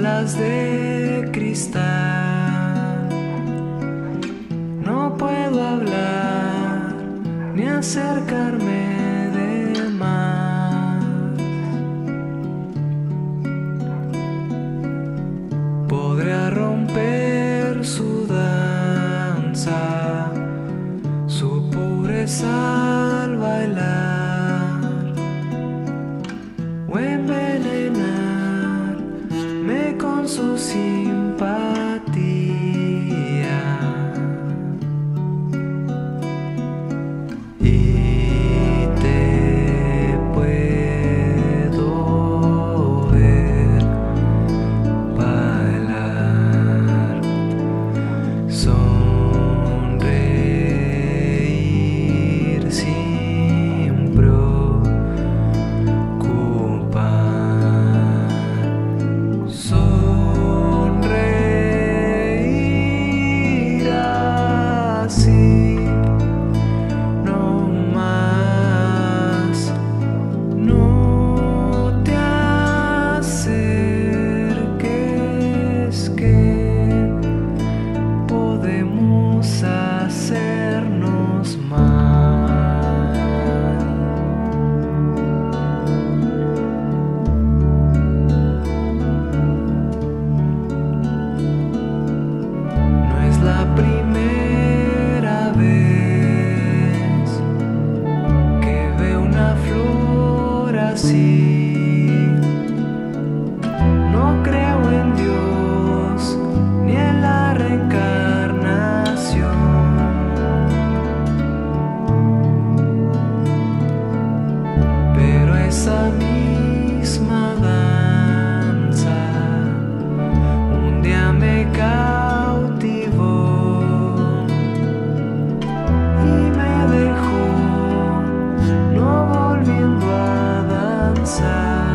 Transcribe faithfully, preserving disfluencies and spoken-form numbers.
alas de cristal. No puedo hablar ni acercarme de más. Podría romper su danza, su pureza al bailar, o envenenarme con su simpatía. Y te puedo ver bailar, sonreír sin preocupar, sonreír así, no más. No te acerques, que podemos hacernos mal. No es la primera vez que veo una flor así. No creo en Dios ni en la reencarnación, pero esa misma danza un día me cautivó y me dejó no volviendo a danzar.